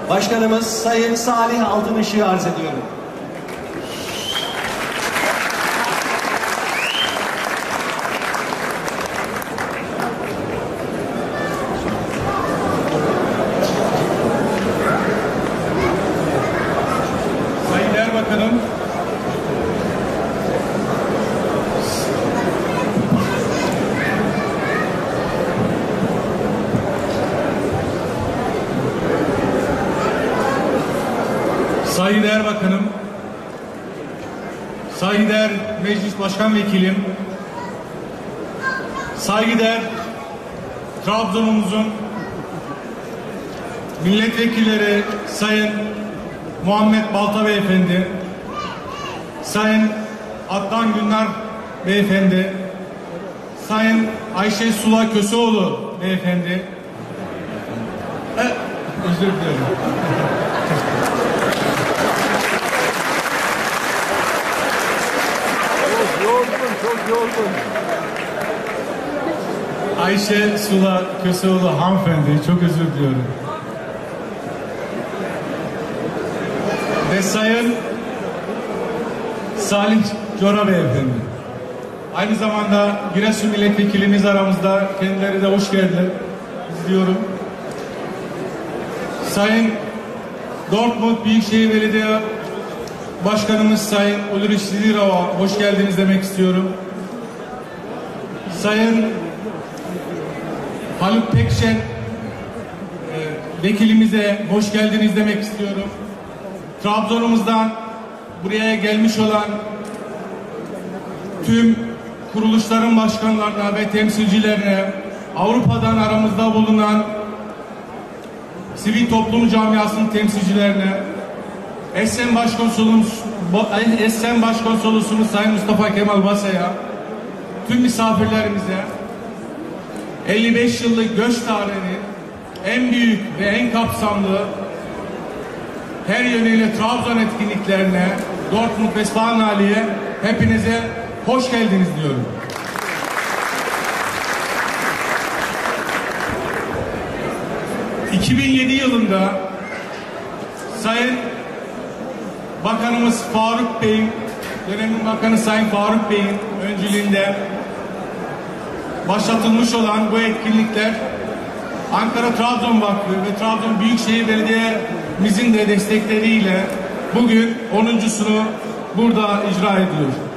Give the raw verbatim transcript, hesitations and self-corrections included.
Başkanımız Sayın Salih Altınışık'ı arz ediyorum. Sayın Erbakanım, Sayın Erbakanım, saygıdeğer Meclis Başkan Vekilim, saygıdeğer Trabzon'umuzun milletvekilleri Sayın Muhammed Balta Beyefendi, Sayın Adnan Günler Beyefendi, Sayın Ayşe Sula Köseoğlu Beyefendi, e, özür dilerim. Çok yorgun. Ayşe Sula Köseoğlu hanımefendi, çok özür diliyorum. Ve Sayın Salih Cora Beyefendi. Aynı zamanda Giresun milletvekilimiz aramızda, kendileri de hoş geldiler diyorum. Sayın Dortmund Büyükşehir Belediye Başkanımız Sayın Ulrich Sidirova, hoş geldiniz demek istiyorum. Sayın Haluk Pekşen e, vekilimize hoş geldiniz demek istiyorum. Trabzon'umuzdan buraya gelmiş olan tüm kuruluşların başkanlarına ve temsilcilerine, Avrupa'dan aramızda bulunan sivil toplum camiasının temsilcilerine, Essen Başkonsolumuz Essen Başkonsolosumuz Sayın Mustafa Kemal Basa'ya, tüm misafirlerimize elli beş yıllık göç tarihinin en büyük ve en kapsamlı her yönüyle Trabzon etkinliklerine, Dortmund Westfalenhallae'ye hepinize hoş geldiniz diyorum. iki bin yedi yılında Sayın Bakanımız Faruk Bey'in, dönemin Bakanı Sayın Faruk Bey'in öncülüğünde başlatılmış olan bu etkinlikler Ankara Trabzon Vakfı ve Trabzon Büyükşehir Belediye'mizin de destekleriyle bugün onuncusunu burada icra ediyor.